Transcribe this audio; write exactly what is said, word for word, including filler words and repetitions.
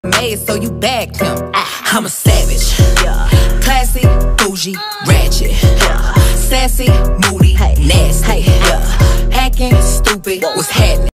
made, so you bagged him. I'm a savage, classy, bougie, ratchet, sassy, moody, nasty, acting stupid, was